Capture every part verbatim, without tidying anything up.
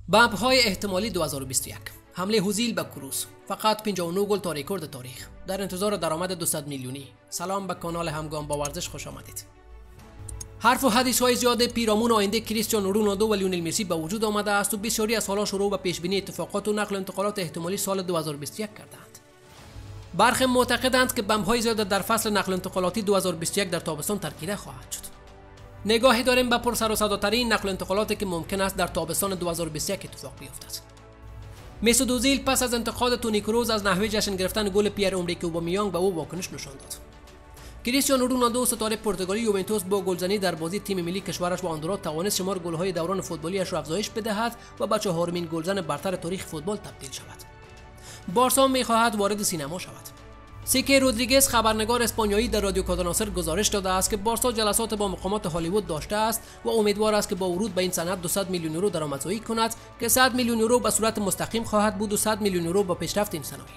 بمب‌های احتمالی دو هزار و بیست و یک. حمله اوزیل به کروس. فقط پنجاه و نه گل تا رکورد تاریخ. در انتظار درآمد دویست میلیونی. سلام به کانال همگام با ورزش خوش آمدید. حرف و حدیث های زیاد پیرامون آینده کریستیانو رونالدو و لیونل مسی به وجود آمده است و بسیاری از حالا شروع به پیش بینی اتفاقات و نقل و انتقالات احتمالی سال دو هزار و بیست و یک کردند. برخی معتقدند که بمب‌های زیاد در فصل نقل و انتقالاتی دو هزار و بیست و یک در تابستان ترکیده خواهد شد. نگاهی داریم به پرسر و صداترین نقل و انتقالاتی که ممکن است در تابستان دو هزار و بیست و یک اتفاق بیفتد. میسوت اوزیل پس از انتقاد تونی کروز از نحوه جشن گرفتن گل پیر امریک اوبامیانگ به او واکنش نشان داد. کریستیانو رونالدو ستاره پرتغالی یوونتوس با گلزنی در بازی تیم ملی کشورش با آندورا توانست شمار گل‌های دوران فوتبالیش را افزایش بدهد و به چهارمین گلزن برتر تاریخ فوتبال تبدیل شود. بارسا می‌خواهد وارد سینما شود. سیکه رودریگز خبرنگار اسپانیایی در رادیو کاداناسر گزارش داده است که بارسا جلسات با مقامات هالیوود داشته است و امیدوار است که با ورود به این صنعت دویست میلیون یورو درآمدزایی کند که صد میلیون یورو به صورت مستقیم خواهد بود و صد میلیون یورو با پیشرفت این صنایع.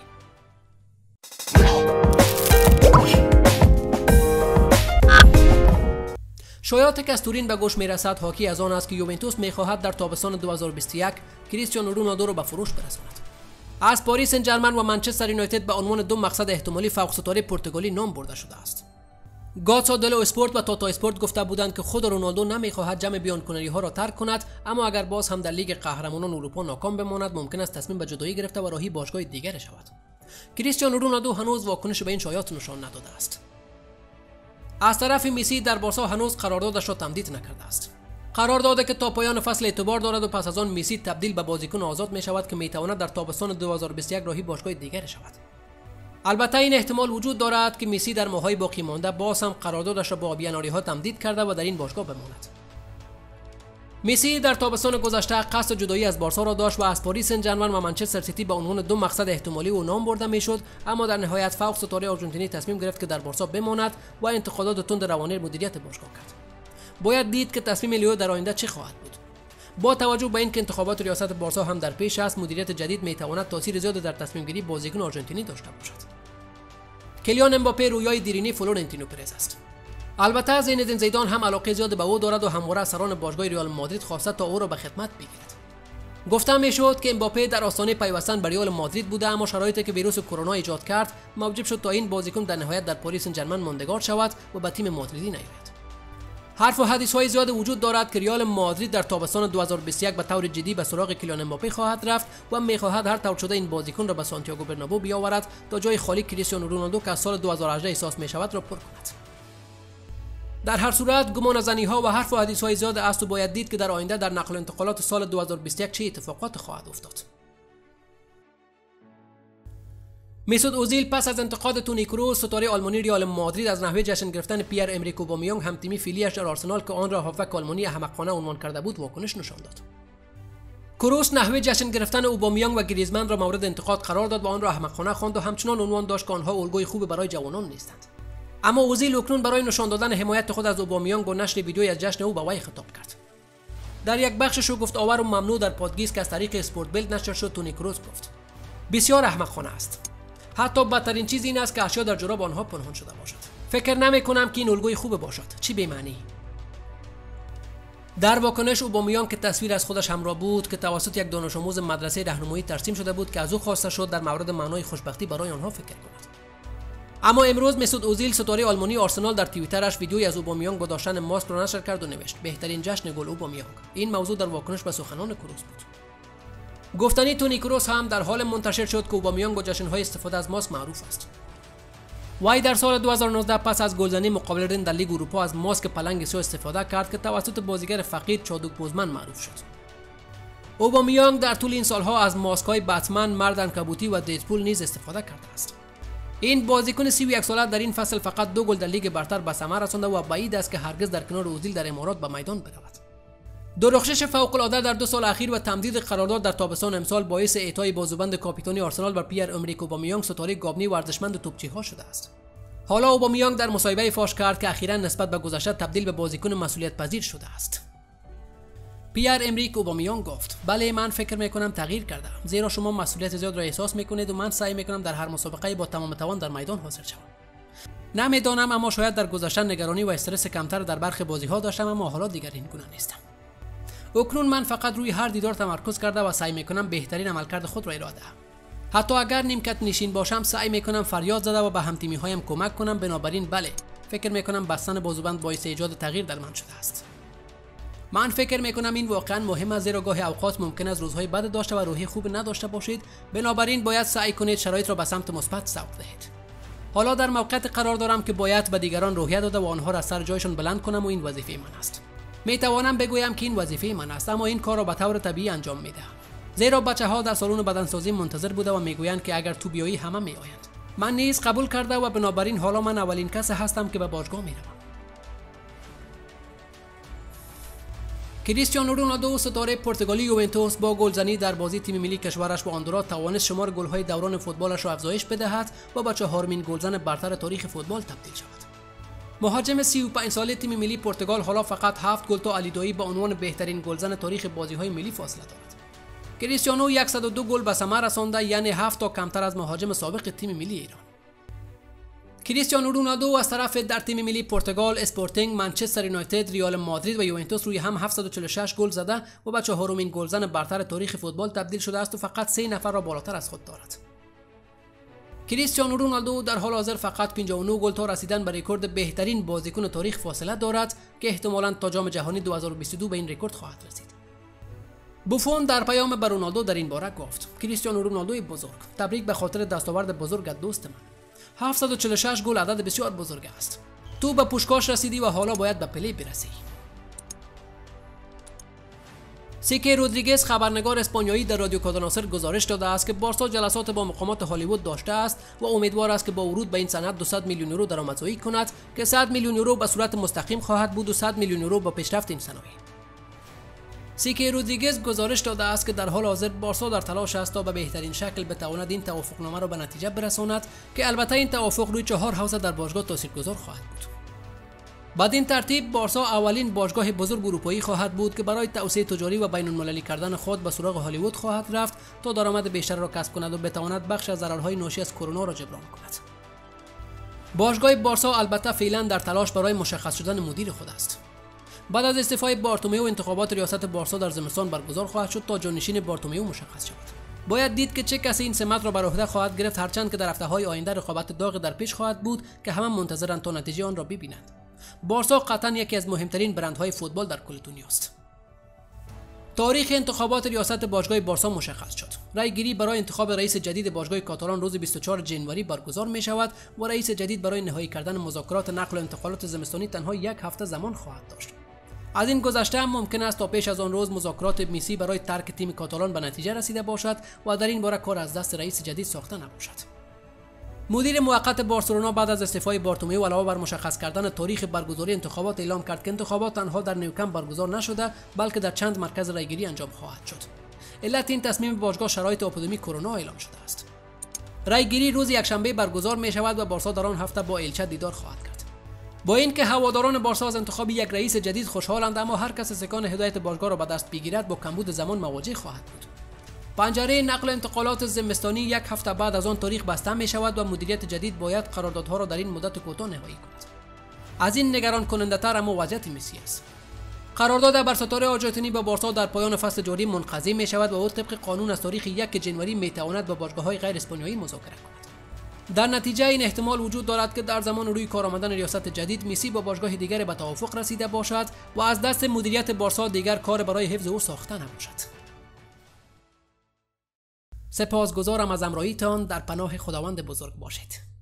شایعاتی که از تورین به گوش میرسد حاکی از آن است که یوونتوس میخواهد در تابستان دو هزار و بیست و یک کریستیانو رونالدو را به فروش برساند. از پاریس سن ژرمن و منچستر یونایتد به عنوان دو مقصد احتمالی فوق ستاره پرتغالی نام برده شده است. گاتسا دلو اسپورت و تاتا اسپورت گفته بودند که خود رونالدو نمیخواهد جمع بیانکناری ها را ترک کند، اما اگر باز هم در لیگ قهرمانان اروپا ناکام بماند ممکن است تصمیم به جدایی گرفته و راهی باشگاه دیگر شود. کریستیانو رونالدو هنوز واکنش به این شایعات نشان نداده است. از طرف مسی در بارسا هنوز قراردادش را تمدید نکرده است. قرار داده که تا پایان فصل اعتبار دارد و پس از آن مسی تبدیل به بازیکن آزاد می شود که می تواند در تابستان دو هزار و بیست و یک راهی باشگاه دیگر شود. البته این احتمال وجود دارد که مسی در ماه‌های باقی مانده باز هم قراردادش را با بیاناری‌ها تمدید کرده و در این باشگاه بماند. مسی در تابستان گذشته قصد جدایی از بارسا را داشت و از پاریس سن ژرمن و منچستر سیتی به عنوان دو مقصد احتمالی او نام برده میشد، اما در نهایت فوق ستاره آرژانتینی تصمیم گرفت که در بارسا بماند و انتقادات تند روانی مدیریت باشگاه کرد. باید دید که تصمیم لیو در آینده چه خواهد بود. با توجه به اینکه انتخابات ریاست بارسا هم در پیش است، مدیریت جدید میتواند تاثیر زیادی در تصمیم گیری بازیکن آرژانتینی داشته باشد. کلیان امباپه رویای دیرینی فلورنتینو پرز است. البته زینedین زیدان هم علاقه زیاد به او دارد و همواره از سران باشگاه ریال مادرید خواسته تا او را به خدمت بگیرد. گفته میشد که امباپه در آستانه پیوستن به ریال مادرید بوده، اما شرایطی که ویروس کرونا ایجاد کرد موجب شد تا این بازیکن در نهایت در پاریس سن ژرمن ماندگار شود و به تیم مادریدی نیاید. حرف و حدیث های زیاد وجود دارد که ریال مادرید در تابستان دو هزار و بیست و یک به طور جدی به سراغ کلیان امباپه خواهد رفت و میخواهد هر طور شده این بازیکن را به سانتیاگو برنابو بیاورد تا جای خالی کریستیانو رونالدو که از سال دو هزار و هجده احساس می شود را پر کند. در هر صورت گمان زنی ها و حرف و حدیث های زیاد است و باید دید که در آینده در نقل و انتقالات سال دو هزار و بیست و یک چه اتفاقات خواهد افتاد. میسوت اوزیل پس از انتقاد تونی کروز ستاره آلمانی ریال مادرید از نحوه جشن گرفتن پیر امریک اوبامیانگ هم تیمی فعلیش در آرسنال که آن را هافبک آلمانی احمقانه عنوان کرده بود واکنش نشان داد. کروس نحوه جشن گرفتن اوبامیانگ و گریزمن را مورد انتقاد قرار داد و آن را احمقانه خواند و همچنان عنوان داشت که آنها الگوی خوب برای جوانان نیستند. اما اوزیل اکنون برای نشان دادن حمایت خود از اوبامیانگ با نشر ویدیویی از جشن او به وی خطاب کرد. در یک بخش شگفت آور و ممنوع در پادکست که از طریق اسپورت بیلد نشر شد تونی کروز گفت: بسیار احمقانه است. حتی بدترین چیز این است که اشیا در جراب آنها پنهان شده باشد. فکر نمی کنم که این الگوی خوب باشد. چی بی معنی. در واکنش اوبامیانگ که تصویر از خودش همراه بود که توسط یک دانش آموز مدرسه راهنمایی ترسیم شده بود که از او خواسته شد در مورد معنای خوشبختی برای آنها فکر کند. اما امروز میسوت اوزیل ستاره آلمانی آرسنال در توییترش ویدیویی از اوبامیانگ با داشتن ماسک را نشر کرد و نوشت: بهترین جشن گل اوبامیانگ. این موضوع در واکنش به سخنان کروس بود. گفتنی تونی کروس هم در حال منتشر شد که اوبامیانگ با جشن‌های استفاده از ماسک معروف است. وی در سال دو هزار و نوزده پس از گلزنی مقابل رن در لیگ اروپا از ماسک پلنگ سیاه استفاده کرد که توسط بازیگر فقیر چادوک بوزمن معروف شد. اوبامیانگ در طول این سالها از ماسک‌های بتمن، مرد عنکبوتی و دیدپول نیز استفاده کرده است. این بازیکن سی و یک ساله در این فصل فقط دو گل در لیگ برتر به ثمر رسانده و بعید است که هرگز در کنار اوزیل در امارات به میدان برود. درخشش فوق‌العاده در دو سال اخیر و تمدید قرارداد در تابستان امسال باعث اعطای بازوبند کاپیتانی آرسنال بر پیر امریک اوبامیانگ ستاره گابنی ورزشمند و توپچی‌ها شده است. حالا اوبامیانگ در مصاحبه فاش کرد که اخیراً نسبت به گذشته تبدیل به بازیکن مسئولیت پذیر شده است. پیر امریک اوبامیانگ گفت: بله، من فکر میکنم تغییر کردم، زیرا شما مسئولیت زیاد را احساس میکنید و من سعی میکنم در هر مسابقه با تمام توان در میدان حاضر شوم. نمیدانم، اما شاید در گذشته نگرانی و استرس کمتر در برخی بازی‌ها داشتم، اما حالا دیگر این گونه نیستم. اکنون من فقط روی هر دیدار تمرکز کرده و سعی میکنم بهترین عملکرد خود را ارائه دهم. حتی اگر نیمکت نشین باشم سعی میکنم فریاد زده و به هم تیمی هایم کمک کنم. بنابراین بله، فکر میکنم بستن بازوبند باعث ایجاد تغییر در من شده است. من فکر میکنم این واقعا مهم است، زیرا گاهی اوقات ممکن است روزهای بد داشته و روحی خوب نداشته باشید. بنابراین باید سعی کنید شرایط را به سمت مثبت سوق دهید. حالا در موقعیت قرار دارم که باید به دیگران روحیه داده و آنها را از سر جایشان بلند کنم و این وظیفه من است. می توانم بگویم که این وظیفه من است، اما این کار را به طور طبیعی انجام میدهم. زیرا بچه‌ها در سالن بدنسازی منتظر بوده و میگویند که اگر تو بیایی همه میآیند. من نیز قبول کرده و بنابراین حالا من اولین کس هستم که به باشگاه میروم. کریستیانو رونالدو ستاره پرتغالی یوونتوس با گلزنی در بازی تیم ملی کشورش با آندورا توانست شمار گل‌های دوران فوتبالش را افزایش بدهد و به چهارمین گلزن برتر تاریخ فوتبال تبدیل شود. مهاجم سی و پنج ساله تیم ملی پرتغال حالا فقط هفت گل تا الیدویی به عنوان بهترین گلزن تاریخ بازی‌های ملی فاصله دارد. کریستیانو صد و دو گل به ثمر رسانده، یعنی هفت تا کمتر از مهاجم سابق تیم ملی ایران. کریستیانو رونالدو از طرف در تیم ملی پرتغال، اسپورتینگ، منچستر یونایتد، ریال مادرید و یوونتوس روی هم هفتصد و چهل و شش گل زده و به چهارمین گلزن برتر تاریخ فوتبال تبدیل شده است و فقط سه نفر را بالاتر از خود دارد. کریستیانو رونالدو در حال حاضر فقط پنجاه و نه گل تا رسیدن به رکورد بهترین بازیکن تاریخ فاصله دارد که احتمالاً تا جام جهانی دو هزار و بیست و دو به این رکورد خواهد رسید. بوفون در پیام به رونالدو در این باره گفت: کریستیانو رونالدوی بزرگ، تبریک به خاطر دستاورد بزرگت دوست من. هفتصد و چهل و شش گل عدد بسیار بزرگ است. تو به پوشکاش رسیدی و حالا باید به پله برسی. سیکه رودریگز، خبرنگار اسپانیایی، در رادیو کاداناسر گزارش داده است که بارسا جلسات با مقامات هالیوود داشته است و امیدوار است که با ورود به این صنعت دویست میلیون یورو درآمدزایی کند که صد میلیون یورو به صورت مستقیم خواهد بود و صد میلیون یورو با پیشرفت این صنایع. سیکه رودریگز گزارش داده است که در حال حاضر بارسا در تلاش است تا به بهترین شکل بتواند این توافقنامه را به نتیجه برساند که البته این توافق روی چهار حوزه در باشگاه تاثیرگذار خواهد بود. بعد این ترتیب بارسا اولین باشگاه بزرگ اروپایی خواهد بود که برای توسعه تجاری و بین المللی کردن خود به سراغ هالیوود خواهد رفت تا درآمد بیشتر را کسب کند و بتواند بخش از ضررهای ناشی از کرونا را جبران کند. باشگاه بارسا البته فعلا در تلاش برای مشخص شدن مدیر خود است. بعد از استعفای بارتومیو انتخابات ریاست بارسا در زمستان برگزار خواهد شد تا جانشین بارتومیو مشخص شود. باید دید که چه کسی این سمت را بر عهده خواهد گرفت، هرچند که در هفته‌های آینده رقابت داغ در پیش خواهد بود که همه منتظرند تا نتیجه آن را ببینند. بارسا قطعاً یکی از مهمترین برندهای فوتبال در کل دنیاست. تاریخ انتخابات ریاست باشگاه بارسا مشخص شد. رای گیری برای انتخاب رئیس جدید باشگاه کاتالان روز بیست و چهارم ژانویه برگزار می شود و رئیس جدید برای نهایی کردن مذاکرات نقل و انتقالات زمستانی تنها یک هفته زمان خواهد داشت. از این گذشته هم ممکن است تا پیش از آن روز مذاکرات میسی برای ترک تیم کاتالان به نتیجه رسیده باشد و در این باره کار از دست رئیس جدید ساخته نباشد. مدیر موقت بارسلونا بعد از استعفای بارتومیو علاوه بر مشخص کردن تاریخ برگزاری انتخابات اعلام کرد که انتخابات تنها در نیوکمپ برگزار نشده بلکه در چند مرکز رایگیری انجام خواهد شد. علت این تصمیم باشگاه شرایط اپیدمی کرونا اعلام شده است. رایگیری روز یکشنبه برگزار می شود و بارسا در آن هفته با الچه دیدار خواهد کرد. با اینکه هواداران بارسا از انتخاب یک رئیس جدید خوشحالند، اما هر کس سکان هدایت باشگاه را به دست بگیرد با کمبود زمان مواجه خواهد بود. پنجره نقل و انتقالات زمستانی یک هفته بعد از آن تاریخ بسته می شود و مدیریت جدید باید قراردادها را در این مدت کوتاه نهایی کند. از این نگران کننده تر اما وضعیت مسی است. قرارداد بر ستاره آرژانتینی با بارسا در پایان فصل جاری منقضی می شود و او طبق قانون از تاریخ یک ژانویه می تواند با باشگاه‌های غیر اسپانیایی مذاکره کند. در نتیجه این احتمال وجود دارد که در زمان روی کار آمدن ریاست جدید مسی با باشگاه دیگر به توافق رسیده باشد و از دست مدیریت بارسا دیگر کار برای حفظ او ساخته نباشد. سپاسگزارم از همراهیتان. در پناه خداوند بزرگ باشید.